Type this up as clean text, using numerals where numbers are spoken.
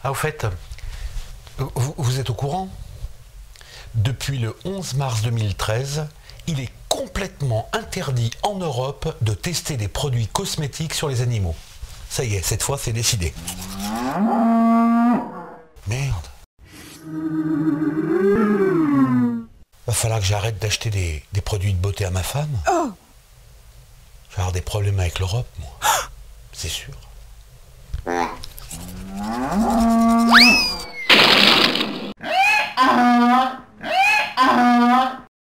Ah, au fait, vous êtes au courant? Depuis le 11 mars 2013, il est complètement interdit en Europe de tester des produits cosmétiques sur les animaux. Ça y est, cette fois c'est décidé. Merde. Va falloir que j'arrête d'acheter des produits de beauté à ma femme. Oh. Je vais avoir des problèmes avec l'Europe, moi. C'est sûr.